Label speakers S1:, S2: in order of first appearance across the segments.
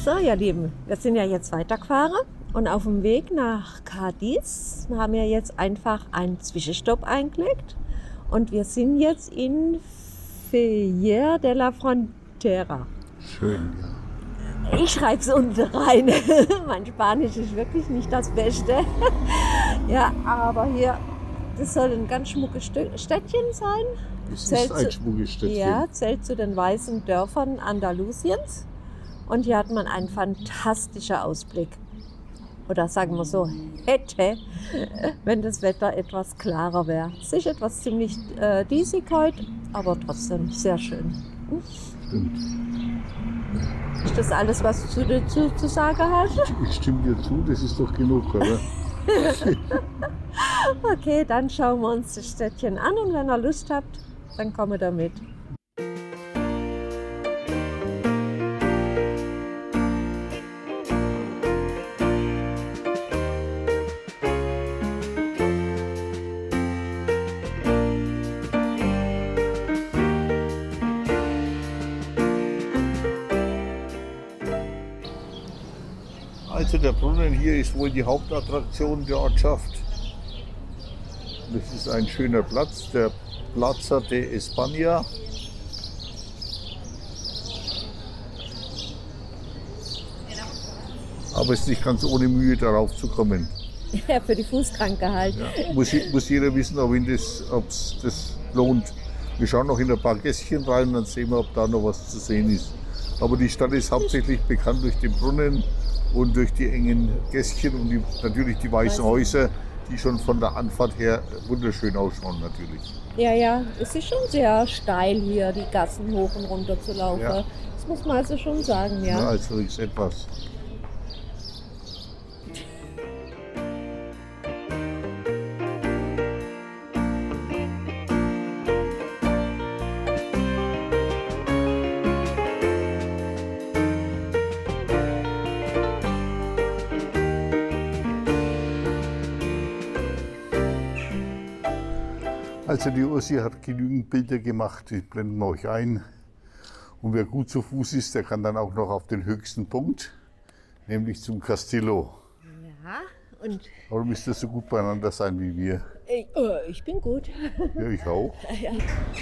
S1: So, ihr Lieben, wir sind ja jetzt weitergefahren und auf dem Weg nach Cadiz haben wir jetzt einfach einen Zwischenstopp eingelegt und wir sind jetzt in Fier de la Frontera.
S2: Schön, ja.
S1: Ich schreibe es unten rein. Mein Spanisch ist wirklich nicht das Beste. Ja, aber hier, das soll ein ganz schmuckes Städtchen sein.
S2: Es ist ein schmuckes Städtchen.
S1: Ja, zählt zu den weißen Dörfern Andalusiens. Und hier hat man einen fantastischen Ausblick. Oder sagen wir so, hätte, wenn das Wetter etwas klarer wäre. Es ist etwas ziemlich diesig heute, aber trotzdem sehr schön.
S2: Stimmt.
S1: Ist das alles, was du dazu zu sagen hast?
S2: Ich stimme dir zu, das ist doch genug, oder?
S1: Okay, dann schauen wir uns das Städtchen an und wenn ihr Lust habt, dann kommt ihr mit.
S2: Also der Brunnen hier ist wohl die Hauptattraktion der Ortschaft. Das ist ein schöner Platz, der Plaza de España. Aber es ist nicht ganz ohne Mühe darauf zu kommen.
S1: Ja, für die Fußkranke halt.
S2: Ja, muss jeder wissen, ob es das lohnt. Wir schauen noch in ein paar Gässchen rein, dann sehen wir, ob da noch was zu sehen ist. Aber die Stadt ist hauptsächlich bekannt durch den Brunnen und durch die engen Gässchen und natürlich die weißen Häuser, die schon von der Anfahrt her wunderschön ausschauen natürlich.
S1: Ja, ja, es ist schon sehr steil hier, die Gassen hoch und runter zu laufen.
S2: Ja.
S1: Das muss man also schon sagen, ja.
S2: Ja, also ist etwas. Also die Ursi hat genügend Bilder gemacht, die blenden wir euch ein. Und wer gut zu Fuß ist, der kann dann auch noch auf den höchsten Punkt, nämlich zum Castillo.
S1: Ja, und
S2: Aber müsst ihr so gut beieinander sein wie wir.
S1: ich bin gut.
S2: Ja, ich auch.
S1: Ja.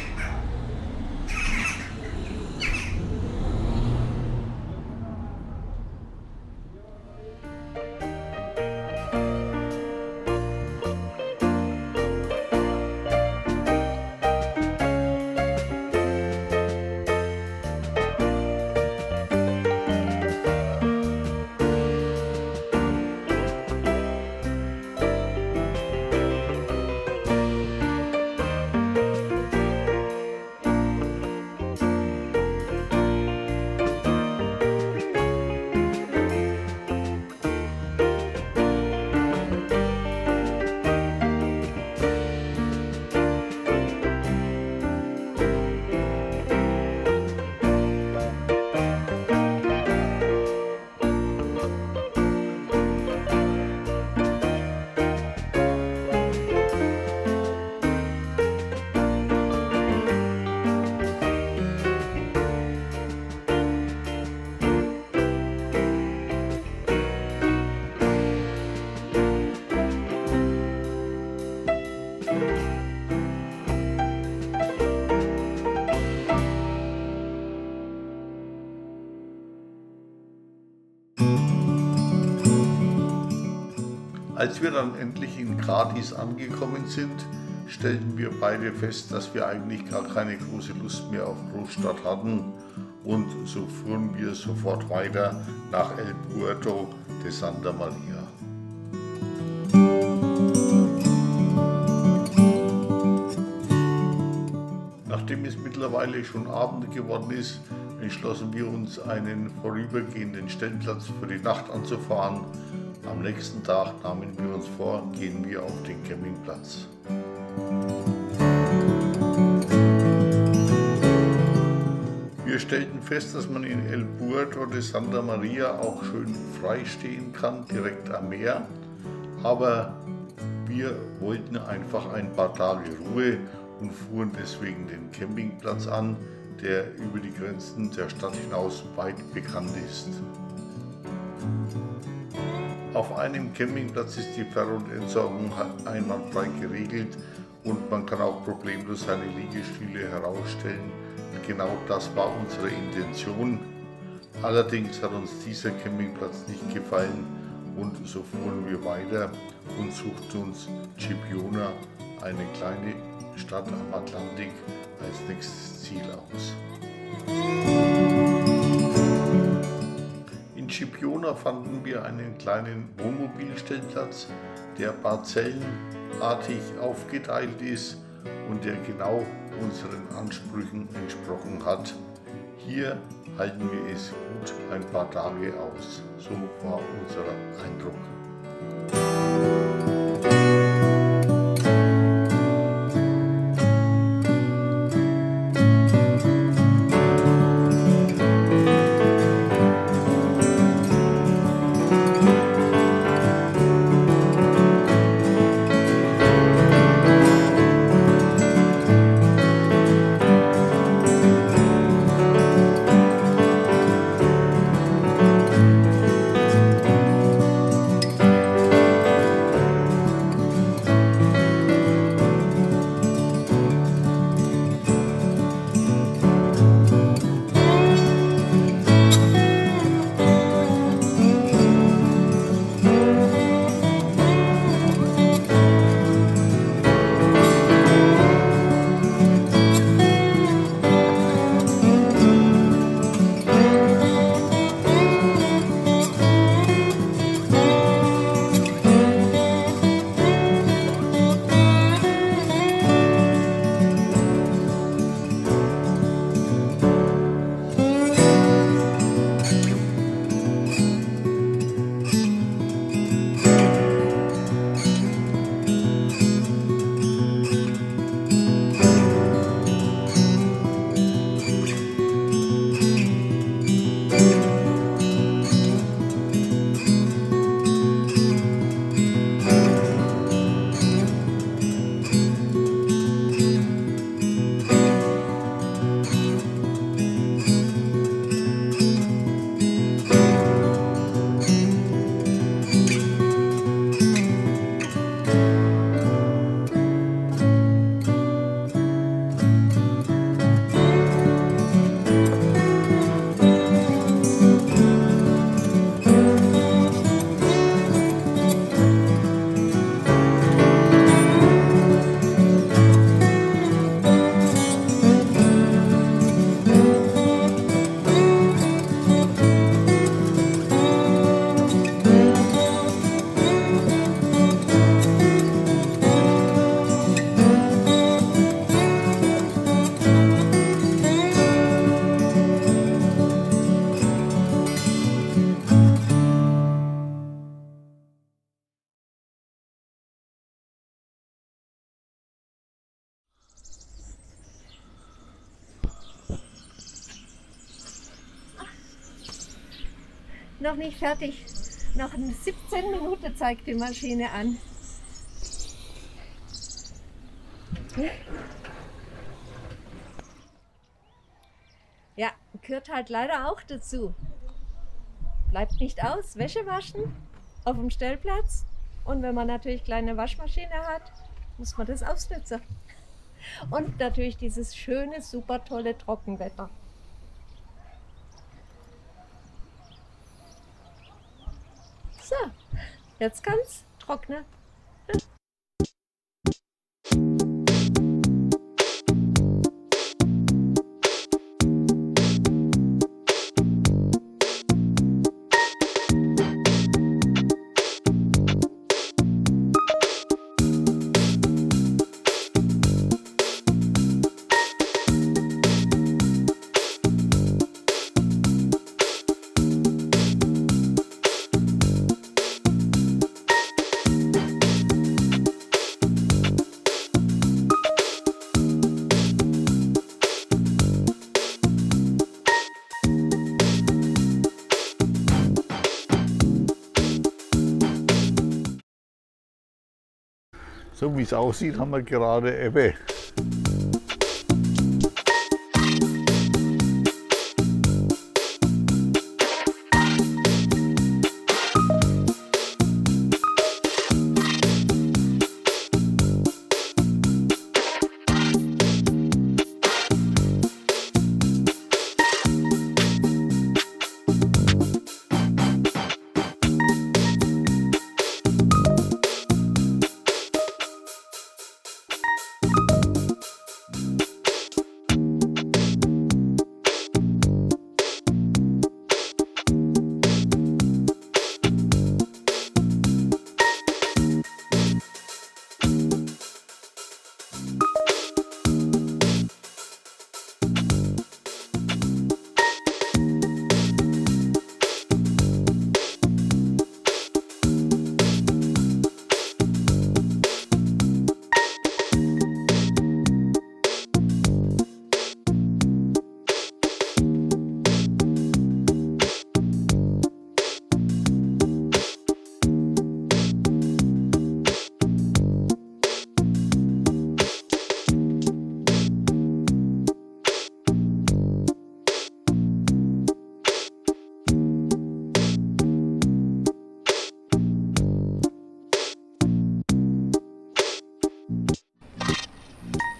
S2: Als wir dann endlich in Cadiz angekommen sind, stellten wir beide fest, dass wir eigentlich gar keine große Lust mehr auf Großstadt hatten und so fuhren wir sofort weiter nach El Puerto de Santa Maria. Nachdem es mittlerweile schon Abend geworden ist, entschlossen wir uns, einen vorübergehenden Stellplatz für die Nacht anzufahren. Am nächsten Tag nahmen wir uns vor, gehen wir auf den Campingplatz. Wir stellten fest, dass man in El Puerto de Santa Maria auch schön frei stehen kann, direkt am Meer. Aber wir wollten einfach ein paar Tage Ruhe und fuhren deswegen den Campingplatz an, der über die Grenzen der Stadt hinaus weit bekannt ist. Auf einem Campingplatz ist die Ver- und Entsorgung einwandfrei geregelt und man kann auch problemlos seine Liegestühle herausstellen. Genau das war unsere Intention. Allerdings hat uns dieser Campingplatz nicht gefallen und so fuhren wir weiter und suchten uns Chipiona, eine kleine Stadt am Atlantik, als nächstes Ziel aus. In Chipiona fanden wir einen kleinen Wohnmobilstellplatz, der parzellenartig aufgeteilt ist und der genau unseren Ansprüchen entsprochen hat. Hier halten wir es gut ein paar Tage aus. So war unser Eindruck.
S1: Noch nicht fertig. Noch 17 Minuten zeigt die Maschine an. Ja, gehört halt leider auch dazu. Bleibt nicht aus, Wäsche waschen auf dem Stellplatz. Und wenn man natürlich kleine Waschmaschine hat, muss man das ausnutzen. Und natürlich dieses schöne, super tolle Trockenwetter. So, jetzt kann's trocknen.
S2: So wie es aussieht, haben wir gerade Ebbe.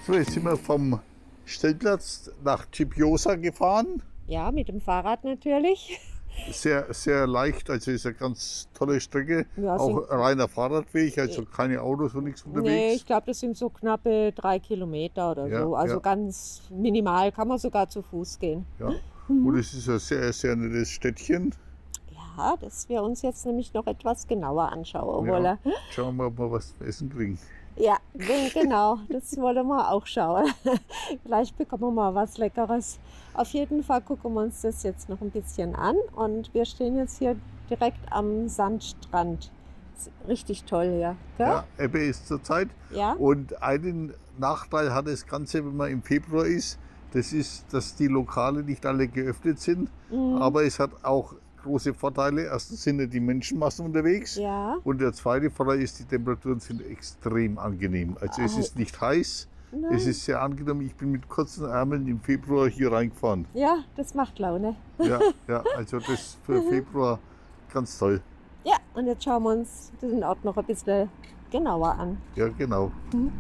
S2: So, jetzt sind wir vom Stellplatz nach Chipiosa gefahren.
S1: Ja, mit dem Fahrrad natürlich.
S2: Sehr, sehr leicht, also ist eine ganz tolle Strecke.
S1: Ja,
S2: auch reiner Fahrradweg, also keine Autos und nichts unterwegs.
S1: Nee, ich glaube, das sind so knappe 3 Kilometer oder
S2: Ja,
S1: so. Also
S2: ja.
S1: ganz minimal, kann man sogar zu Fuß gehen.
S2: Ja. Und es ist ein sehr, sehr nettes Städtchen.
S1: Ja, das wir uns jetzt nämlich noch etwas genauer anschauen
S2: Ja.
S1: wollen.
S2: Schauen wir mal, ob wir was zu essen kriegen.
S1: Ja, genau, das wollen wir auch schauen. Vielleicht bekommen wir mal was Leckeres. Auf jeden Fall gucken wir uns das jetzt noch ein bisschen an. Und wir stehen jetzt hier direkt am Sandstrand. Ist richtig toll hier. Gell?
S2: Ja, Ebbe ist zurzeit.
S1: Ja?
S2: Und einen Nachteil hat das Ganze, wenn man im Februar ist, das ist, dass die Lokale nicht alle geöffnet sind. Aber es hat auch große Vorteile. Erstens sind ja die Menschenmassen unterwegs.
S1: Ja.
S2: Und der zweite Vorteil ist, die Temperaturen sind extrem angenehm. Also es ist nicht heiß,
S1: Nein.
S2: es ist sehr angenehm. Ich bin mit kurzen Ärmeln im Februar hier reingefahren.
S1: Ja, das macht Laune.
S2: Ja, ja, also das für Februar ganz toll.
S1: Ja, und jetzt schauen wir uns den Ort noch ein bisschen genauer an.
S2: Ja, genau.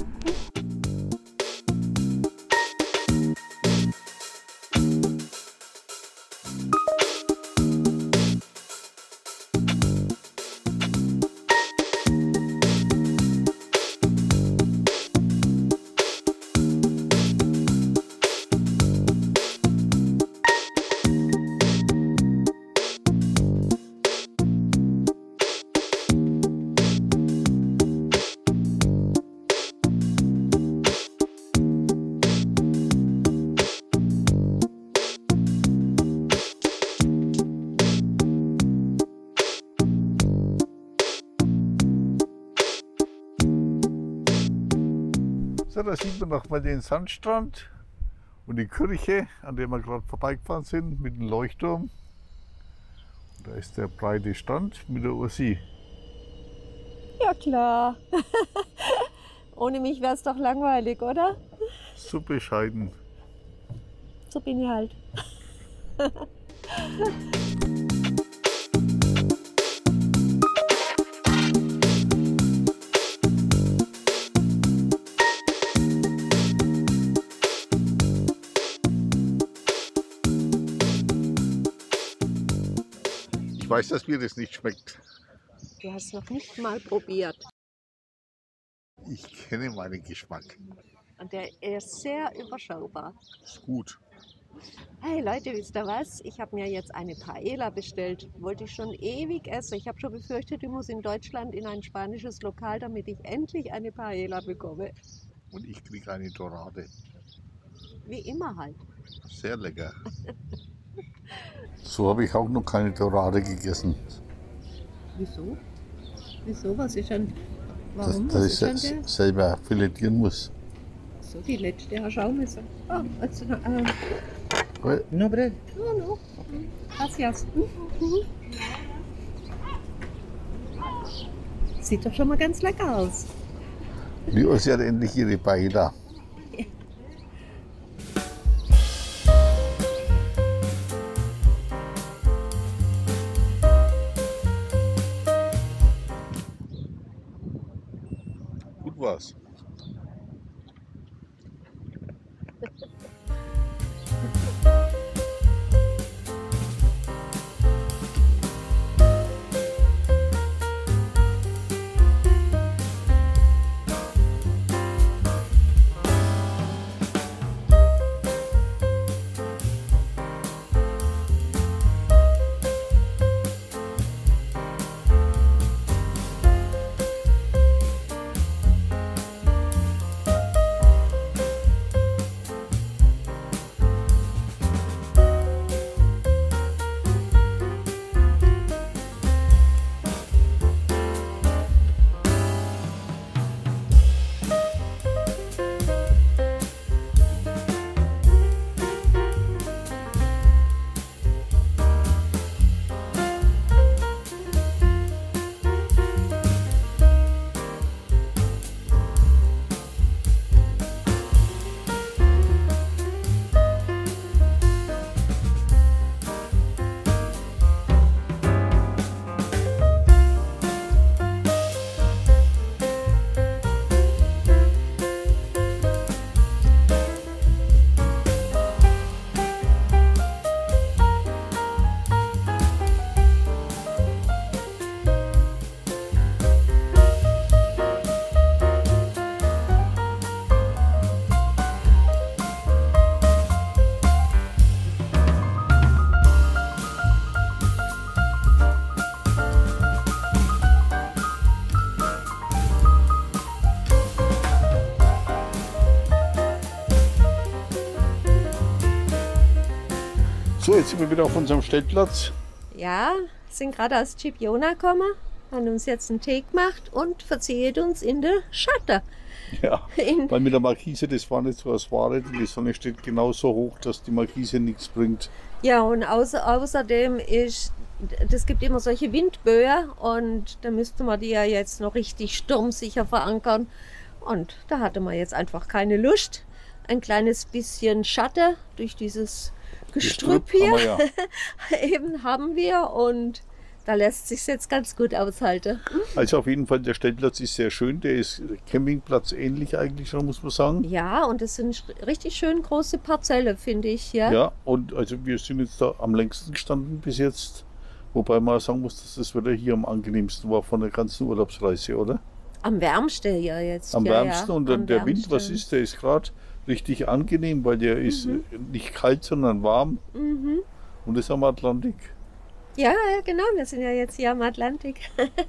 S2: So, da sieht man nochmal den Sandstrand und die Kirche, an der wir gerade vorbeigefahren sind, mit dem Leuchtturm. Und da ist der breite Strand mit der Ursi.
S1: Ja, klar. Ohne mich wäre es doch langweilig, oder?
S2: So bescheiden.
S1: So bin ich halt.
S2: Ich weiß, dass mir das nicht schmeckt.
S1: Du hast noch nicht mal probiert.
S2: Ich kenne meinen Geschmack.
S1: Und der ist sehr überschaubar.
S2: Ist gut.
S1: Hey Leute, wisst ihr was? Ich habe mir jetzt eine Paella bestellt. Wollte ich schon ewig essen. Ich habe schon befürchtet, ich muss in Deutschland in ein spanisches Lokal, damit ich endlich eine Paella bekomme.
S2: Und ich kriege eine Dorade.
S1: Wie immer halt.
S2: Sehr lecker. So habe ich auch noch keine Dorade gegessen.
S1: Wieso? Wieso? Was ist denn? Warum?
S2: Dass
S1: Was
S2: ich
S1: ist denn der?
S2: selber filetieren muss.
S1: So, die letzte hast du auch müssen. Oh, also,
S2: No, bre.
S1: no. Gracias. Sieht doch schon mal ganz lecker aus.
S2: Die Ursi hat endlich ihre Paella. Gut war's. So, jetzt sind wir wieder auf unserem Stellplatz.
S1: Ja, sind gerade aus Scipiona gekommen, haben uns jetzt einen Tee gemacht und verziehen uns in der Schatten.
S2: Ja, weil mit der Markise, das war nicht so als Ware, die Sonne steht genauso hoch, dass die Markise nichts bringt.
S1: Ja, und außerdem ist, das gibt immer solche Windböen und da müsste man die ja jetzt noch richtig sturmsicher verankern. Und da hatte man jetzt einfach keine Lust. Ein kleines bisschen Schatten durch dieses Gestrüpp hier
S2: haben wir,
S1: eben haben wir und da lässt sich jetzt ganz gut aushalten.
S2: Also auf jeden Fall, der Stellplatz ist sehr schön, der ist Campingplatz ähnlich eigentlich schon, muss man sagen.
S1: Ja, und es sind richtig schön große Parzelle, finde ich. Ja,
S2: ja, und also wir sind jetzt da am längsten gestanden bis jetzt, wobei man sagen muss, dass das Wetter hier am angenehmsten war von der ganzen Urlaubsreise, oder?
S1: Am wärmsten ja jetzt.
S2: Am
S1: ja,
S2: wärmsten und dann
S1: am
S2: der Wind,
S1: wärmsten.
S2: was ist, der ist gerade richtig angenehm, weil der ist nicht kalt, sondern warm und ist am Atlantik.
S1: Ja, genau, wir sind ja jetzt hier am Atlantik.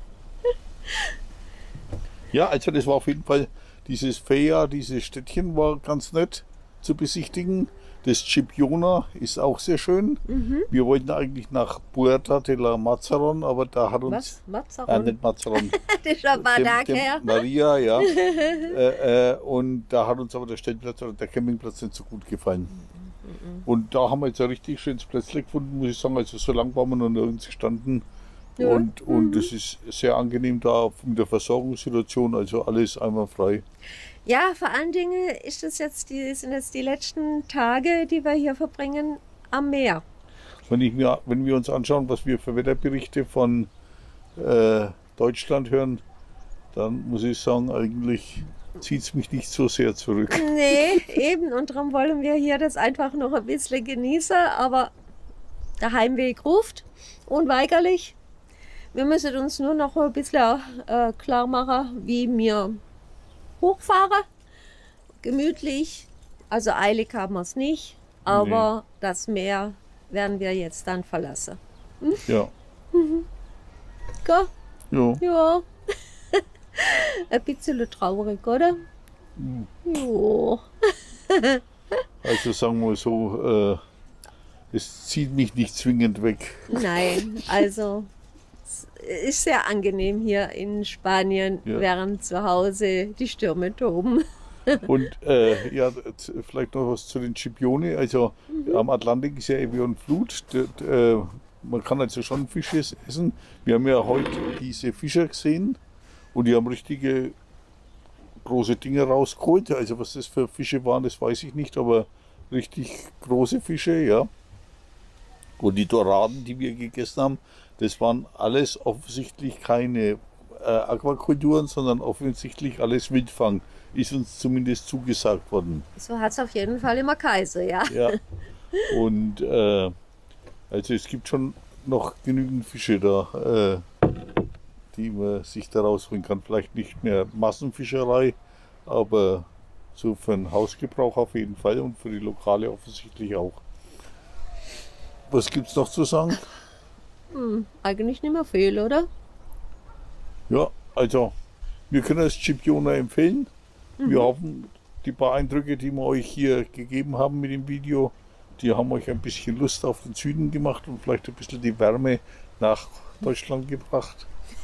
S2: Ja, also das war auf jeden Fall, dieses Feia, dieses Städtchen war ganz nett zu besichtigen. Das Scipiona ist auch sehr schön. Wir wollten eigentlich nach Puerta de la Mazzaron, aber da hat uns...
S1: Was? Mazzaron?
S2: Nicht Mazzaron.
S1: Das ist schon ein paar Tage her.
S2: Maria, ja. Und da hat uns aber der Stellplatz oder der Campingplatz nicht so gut gefallen. Und da haben wir jetzt ein richtig schönes Plätzchen gefunden, muss ich sagen. Also so lange waren wir noch nirgends gestanden.
S1: Ja.
S2: Und es ist sehr angenehm da mit der Versorgungssituation, also alles einwandfrei.
S1: Ja, vor allen Dingen ist das jetzt sind jetzt die letzten Tage, die wir hier verbringen, am Meer.
S2: Wenn wir uns anschauen, was wir für Wetterberichte von Deutschland hören, dann muss ich sagen, eigentlich zieht es mich nicht so sehr zurück.
S1: Nee, eben. Und darum wollen wir hier das einfach noch ein bisschen genießen. Aber der Heimweg ruft unweigerlich. Wir müssen uns nur noch ein bisschen klar machen, wie wir hochfahren. Gemütlich. Also eilig haben wir es nicht. Aber das Meer werden wir jetzt dann verlassen.
S2: Ja.
S1: Gell?
S2: Ja.
S1: Ja. Ein bisschen traurig, oder? Ja.
S2: Also sagen wir so, es zieht mich nicht zwingend weg.
S1: Nein, also es ist sehr angenehm hier in Spanien,
S2: Ja.
S1: während zu Hause die Stürme toben.
S2: Und ja, vielleicht noch was zu den Scipione. Also am Atlantik ist ja Evian Flut. Man kann also schon Fische essen. Wir haben ja heute diese Fischer gesehen und die haben richtige große Dinge rausgeholt. Also was das für Fische waren, das weiß ich nicht, aber richtig große Fische, ja. Und die Doraden, die wir gegessen haben, das waren alles offensichtlich keine Aquakulturen, sondern offensichtlich alles Wildfang. Ist uns zumindest zugesagt worden.
S1: So hat es auf jeden Fall immer Kaiser, ja.
S2: Ja. Und also es gibt schon noch genügend Fische da, die man sich da rausholen kann. Vielleicht nicht mehr Massenfischerei, aber so für den Hausgebrauch auf jeden Fall und für die Lokale offensichtlich auch. Was gibt es noch zu sagen?
S1: Eigentlich nicht mehr viel, oder?
S2: Ja, also wir können das Scipiona empfehlen. Wir hoffen, die paar Eindrücke, die wir euch hier gegeben haben mit dem Video, die haben euch ein bisschen Lust auf den Süden gemacht und vielleicht ein bisschen die Wärme nach Deutschland gebracht.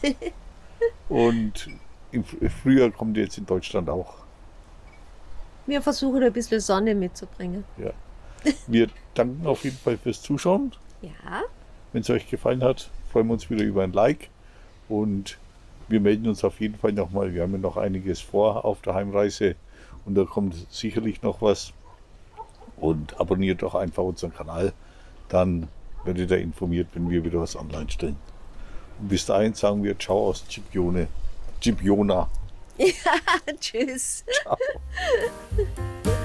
S2: Und im Frühjahr kommt jetzt in Deutschland auch.
S1: Wir versuchen ein bisschen Sonne mitzubringen.
S2: Ja. Wir danken auf jeden Fall fürs Zuschauen.
S1: Ja,
S2: Wenn es euch gefallen hat, freuen wir uns wieder über ein Like. Und wir melden uns auf jeden Fall nochmal. Wir haben ja noch einiges vor auf der Heimreise. Und da kommt sicherlich noch was. Und abonniert doch einfach unseren Kanal. Dann werdet ihr informiert, wenn wir wieder was online stellen. Und bis dahin sagen wir Ciao aus Scipiona.
S1: tschüss.
S2: Ciao.